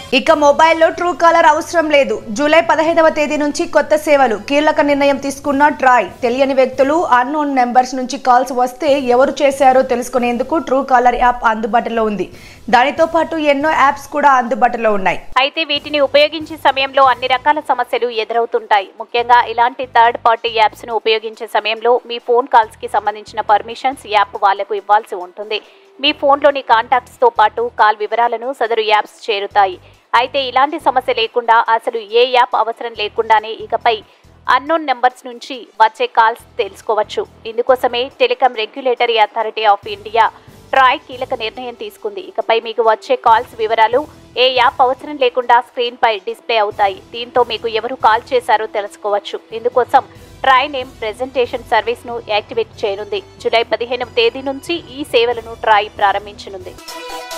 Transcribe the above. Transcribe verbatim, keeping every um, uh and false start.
ఇక మొబైల్లో true caller అవసరం లేదు. జూలై పదిహేనవ తేదీ నుంచి కొత్త సేవలు. కీలక నిర్ణయం తీసుకున్న ట్రాయ్. తెలియని వ్యక్తులు, అన్నోన్ నెంబర్స్ నుంచి కాల్స్ వస్తే ఎవరు చేశారో తెలుసుకునేందుకు ట్రూ కాలర్ యాప్ అందుబాటులో ఉంది. దానితో పాటు ఎన్నో యాప్స్ కూడా అందుబాటులో ఉన్నాయి. అయితే వీటిని ఉపయోగించే సమయంలో అన్ని రకాల సమస్యలు ఎదురవుతుంటాయి. ముఖ్యంగా ఇలాంటి థర్డ్ పార్టీ యాప్స్ ను ఉపయోగించే సమయంలో మీ ఫోన్ కాల్స్ కి సంబంధించిన పర్మిషన్స్ యాప్ వాళ్లకు ఇవ్వాల్సి ఉంటుంది. మీ ఫోన్లోని కాంటాక్ట్స్ తో పాటు కాల్ వివరాలను సదరు యాప్స్ చేరుతాయి. అయితే ఇలాంటి సమస్య లేకుండా, అసలు ఏ యాప్ అవసరం లేకుండానే ఇకపై అన్నోన్ నెంబర్స్ నుంచి వచ్చే కాల్స్ తెలుసుకోవచ్చు. ఇందుకోసమే telecom regulatory authority of India TRAI కీలక నిర్ణయం తీసుకుంది. ఇకపై మీకు వచ్చే కాల్స్ వివరాలు ఏ యాప్ అవసరం లేకుండా స్క్రీన్ పై డిస్ప్లే అవుతాయి. దీంతో మీకు ఎవరు కాల్ చేశారో తెలుసుకోవచ్చు. ఇందుకోసం ట్రాయ్ నేమ్ ప్రెజెంటేషన్ సర్వీస్ ను యాక్టివేట్ చేయనుంది. జూలై పదిహేనవ తేదీ నుంచి ఈ సేవలను ట్రాయ్ ప్రారంభించనుంది.